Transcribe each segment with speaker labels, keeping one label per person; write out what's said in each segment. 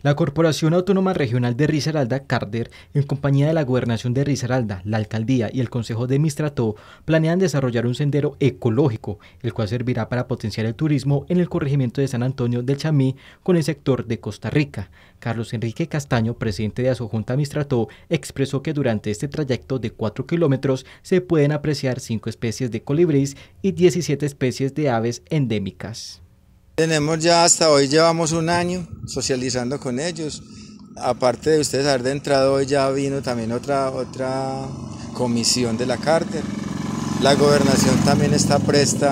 Speaker 1: La Corporación Autónoma Regional de Risaralda, CARDER, en compañía de la Gobernación de Risaralda, la Alcaldía y el Consejo de Mistrató, planean desarrollar un sendero ecológico, el cual servirá para potenciar el turismo en el corregimiento de San Antonio del Chamí con el sector de Costa Rica. Carlos Enrique Castaño, presidente de Asojunta Mistrató, expresó que durante este trayecto de 4 kilómetros se pueden apreciar 5 especies de colibrís y 17 especies de aves endémicas.
Speaker 2: Tenemos ya hasta hoy, llevamos un año socializando con ellos. Aparte de ustedes haber entrado hoy, ya vino también otra comisión de la CARDER. La gobernación también está presta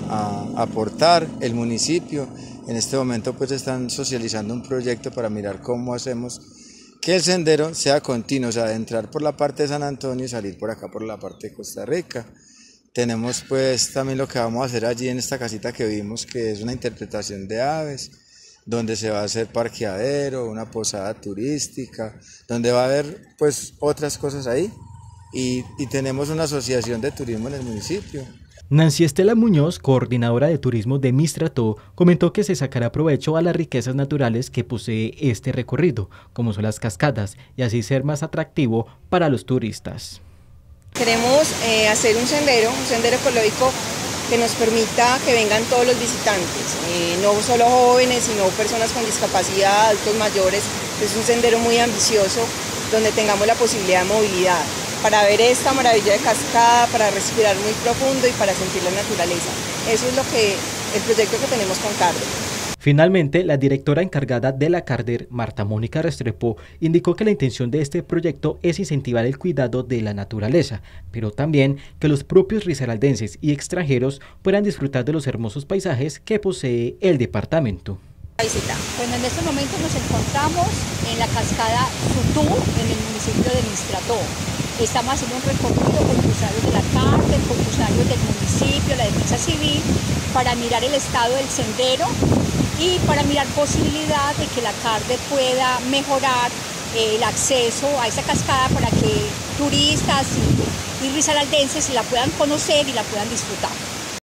Speaker 2: a aportar, el municipio. En este momento pues están socializando un proyecto para mirar cómo hacemos que el sendero sea continuo, o sea, de entrar por la parte de San Antonio y salir por acá por la parte de Costa Rica. Tenemos pues también lo que vamos a hacer allí en esta casita que vimos, que es una interpretación de aves, donde se va a hacer parqueadero, una posada turística, donde va a haber pues otras cosas ahí y tenemos una asociación de turismo en el municipio.
Speaker 1: Nancy Estela Muñoz, coordinadora de turismo de Mistrató, comentó que se sacará provecho a las riquezas naturales que posee este recorrido, como son las cascadas, y así ser más atractivo para los turistas.
Speaker 3: Queremos hacer un sendero ecológico que nos permita que vengan todos los visitantes, no solo jóvenes, sino personas con discapacidad, adultos mayores. Es un sendero muy ambicioso donde tengamos la posibilidad de movilidad para ver esta maravilla de cascada, para respirar muy profundo y para sentir la naturaleza. Eso es el proyecto que tenemos con CARDER.
Speaker 1: Finalmente, la directora encargada de la CARDER, Marta Mónica Restrepo, indicó que la intención de este proyecto es incentivar el cuidado de la naturaleza, pero también que los propios risaraldenses y extranjeros puedan disfrutar de los hermosos paisajes que posee el departamento.
Speaker 4: Bueno, en este momento nos encontramos en la cascada Sutú, en el municipio de Mistrató. Estamos haciendo un recorrido con funcionarios de la CARDER, con funcionarios del municipio, la Defensa Civil, para mirar el estado del sendero y para mirar posibilidad de que la CARDER pueda mejorar el acceso a esa cascada para que turistas y risaraldenses la puedan conocer y la puedan disfrutar.